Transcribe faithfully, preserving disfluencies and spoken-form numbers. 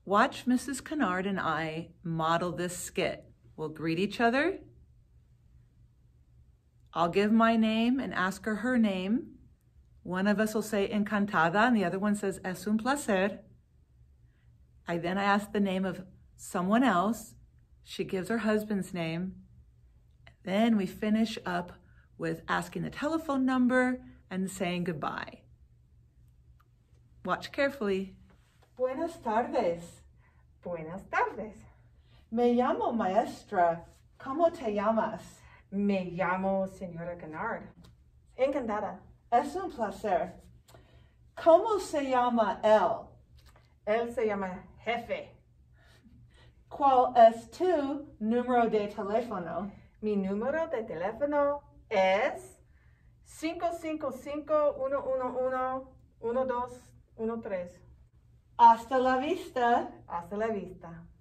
Watch Missus Kennard and I model this skit. We'll greet each other. I'll give my name and ask her her name. One of us will say Encantada and the other one says Es un placer. I then I ask the name of someone else. She gives her husband's name. Then we finish up with asking the telephone number and saying goodbye. Watch carefully. Buenas tardes. Buenas tardes. Me llamo maestra. ¿Cómo te llamas? Me llamo señora Kennard. Encantada. Es un placer. ¿Cómo se llama él? Él se llama Jefe. ¿Cuál es tu número de teléfono? Mi número de teléfono es cinco cinco cinco, uno uno uno, uno dos uno tres. Hasta la vista. Hasta la vista.